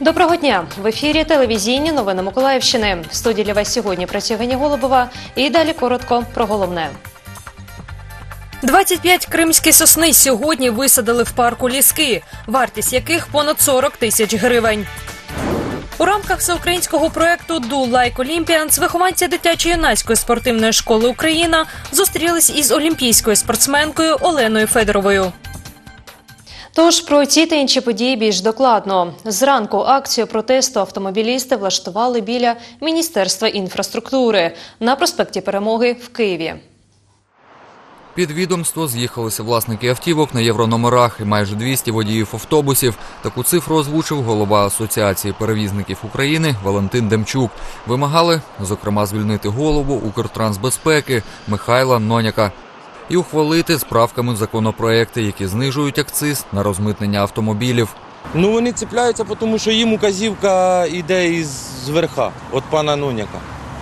Доброго дня! В ефірі телевізійні новини Миколаївщини. В студії для вас сьогодні працює Ганя Голубова. І далі коротко про головне. 25 кримські сосни сьогодні висадили в парку Ліски, вартість яких понад 40 тисяч гривень. У рамках всеукраїнського проєкту «Do Like Olympians» вихованці дитячо-юнацької спортивної школи «Україна» зустрілись із олімпійською спортсменкою Оленою Федоровою. Тож про ці та інші події більш докладно. Зранку акцію протесту автомобілісти влаштували біля Міністерства інфраструктури на проспекті Перемоги в Києві. Під відомство з'їхалися власники автівок на єврономерах і майже 200 водіїв автобусів. Таку цифру озвучив голова Асоціації перевізників України Валентин Демчук. Вимагали, зокрема, звільнити голову Укртрансбезпеки Михайла Ноняка і ухвалити з правками законопроекти, які знижують акциз на розмитнення автомобілів. Вони цепляються, тому що їм указівка йде із верха, від пана Ноняка.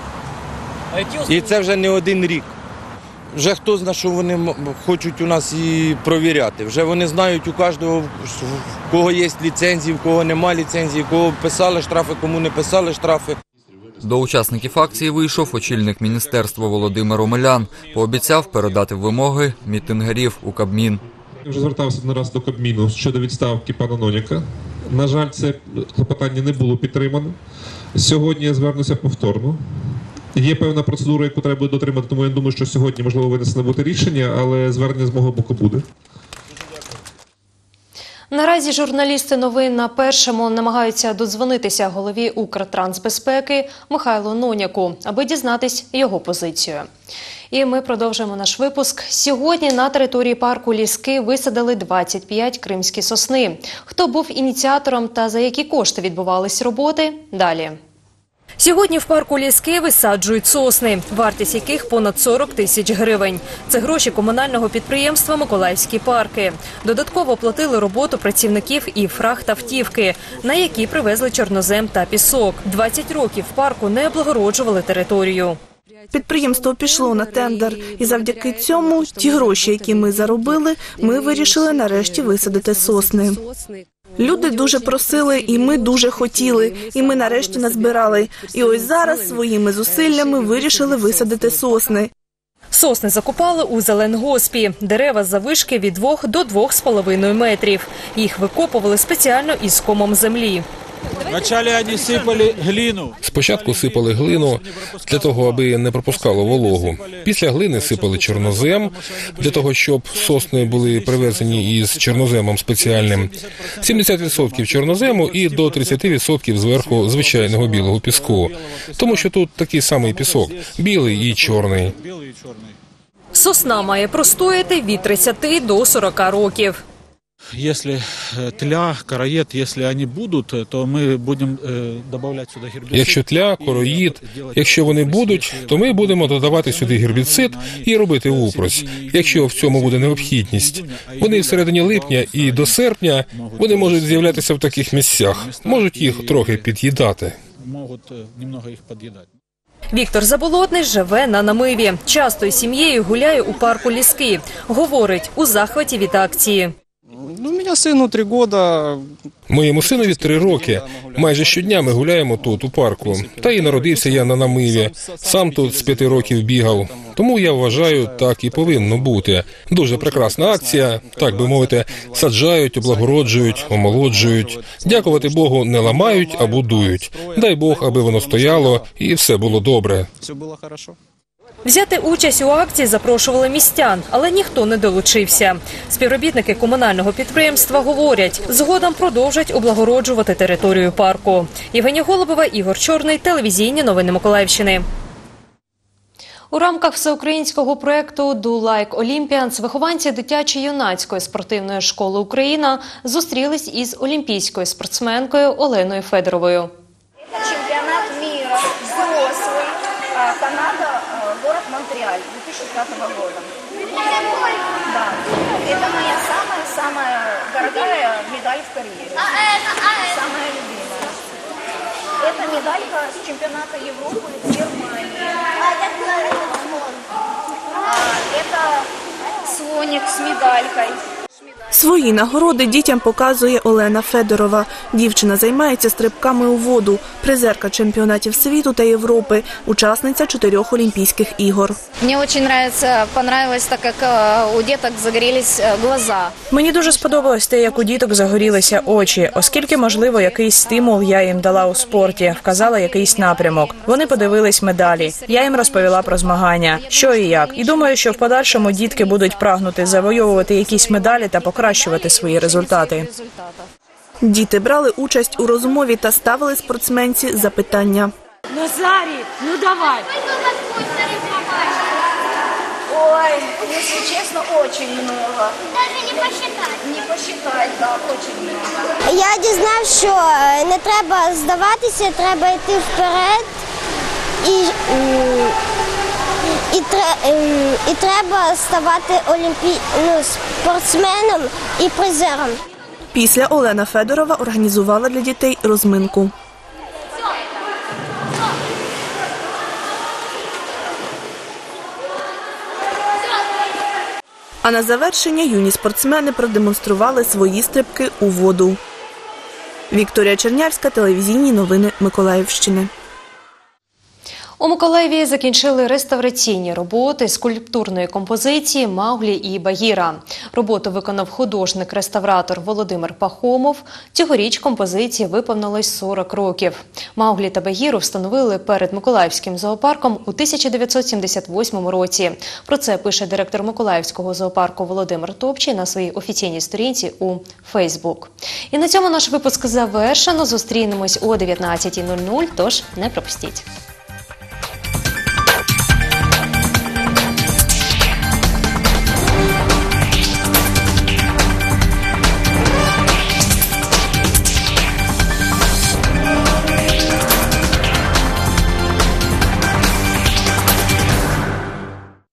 І це вже не один рік. Вже хто знає, що вони хочуть у нас і провіряти. Вже вони знають у кожного, в кого є ліцензії, в кого немає ліцензії, кого писали штрафи, кому не писали штрафи. До учасників акції вийшов очільник міністерства Володимир Омелян. Пообіцяв передати вимоги мітингарів у Кабмін. Я вже звертався один раз до Кабміну щодо відставки пана Ноняка. На жаль, це клопотання не було підтримано. Сьогодні я звернуся повторно. Є певна процедура, яку треба буде дотримати, тому я думаю, що сьогодні можливо винесено буде рішення, але звернення з мого боку буде. Наразі журналісти новин на Першому намагаються додзвонитися голові Укртрансбезпеки Михайлу Ноняку, аби дізнатись його позицію. І ми продовжуємо наш випуск. Сьогодні на території парку Ліски висадили 25 кримські сосни. Хто був ініціатором та за які кошти відбувались роботи – далі. Сьогодні в парку Ліски висаджують сосни, вартість яких понад 40 тисяч гривень. Це гроші комунального підприємства «Миколаївські парки». Додатково оплатили роботу працівників і фрахт-автівки, на які привезли чорнозем та пісок. 20 років в парку не облагороджували територію. Підприємство пішло на тендер, і завдяки цьому ті гроші, які ми заробили, ми вирішили нарешті висадити сосни. Люди дуже просили, і ми дуже хотіли, і ми нарешті назбирали. І ось зараз своїми зусиллями вирішили висадити сосни. Сосни закопали у Зеленгоспі. Дерева заввишки від 2 до 2,5 метрів. Їх викопували спеціально із комом землі. Спочатку сипали глину для того, аби не пропускало вологу. Після глини сипали чорнозем для того, щоб сосни були привезені із чорноземом спеціальним. 70% чорнозему і до 30% зверху звичайного білого піску. Тому що тут такий самий пісок – білий і чорний. Сосна має простояти від 30 до 40 років. Якщо тля, короїд, якщо вони будуть, то ми будемо додавати сюди гербіцид. Якщо тля, короїд, якщо вони будуть, то ми будемо додавати сюди гербіцид і робити упрось, якщо в цьому буде необхідність. Вони всередині липня і до серпня вони можуть з'являтися в таких місцях, можуть їх трохи під'їдати. Віктор Заболотний живе на Намиві. Часто із сім'єю гуляє у парку Ліски. Говорить, у захваті від акції. Моєму синові 3 роки. Майже щодня ми гуляємо тут, у парку. Та і народився я на Намиві. Сам тут з 5 років бігав. Тому я вважаю, так і повинно бути. Дуже прекрасна акція, так би мовити, саджають, облагороджують, омолоджують. Дякувати Богу, не ламають, а будують. Дай Бог, аби воно стояло і все було добре. Взяти участь у акції запрошували містян, але ніхто не долучився. Співробітники комунального підприємства говорять, згодом продовжать облагороджувати територію парку. Євгенія Голубова, Ігор Чорний, телевізійні новини Миколаївщини. У рамках всеукраїнського проєкту «Do Like Olympians» вихованці дитячо-юнацької спортивної школи «Україна» зустрілись із олімпійською спортсменкою Оленою Федоровою. Чемпионат мира взрослый, Канада, город Монреаль, 2005 года. Да. Это моя самая дорогая медаль в карьере. Самая любимая. Это медалька с чемпионата Европы в Германии. Это слоник с медалькой. Свої нагороди дітям показує Олена Федорова. Дівчина займається стрибками у воду, призерка чемпіонатів світу та Європи, учасниця 4 Олімпійських ігор. Мені дуже понравилось, так як у діток загорілись глаза. Мені дуже сподобалось те, як у діток загорілися очі, оскільки, можливо, якийсь стимул я їм дала у спорті, вказала якийсь напрямок. Вони подивились медалі. Я їм розповіла про змагання, що і як. І думаю, що в подальшому дітки будуть прагнути завойовувати якісь медалі та покращувати свої результати. Діти брали участь у розмові та ставили спортсменці запитання. Назарій, ну давай. Ой, если честно, очень много. Даже не посчитать. Не посчитать, да, очень много. Я дізнався, що не треба здаватися, треба йти вперед і треба ставати спортсменом і призером. Після Олена Федорова організувала для дітей розминку. А на завершення юні спортсмени продемонстрували свої стрибки у воду. Вікторія Чернявська, телевізійні новини Миколаївщини. У Миколаєві закінчили реставраційні роботи скульптурної композиції «Мауглі і Багіра». Роботу виконав художник-реставратор Володимир Пахомов. Цьогоріч композиції виповнилось 40 років. Мауглі та Багіру встановили перед Миколаївським зоопарком у 1978 році. Про це пише директор Миколаївського зоопарку Володимир Топчий на своїй офіційній сторінці у Фейсбук. І на цьому наш випуск завершено. Зустрінемось о 19:00, тож не пропустіть.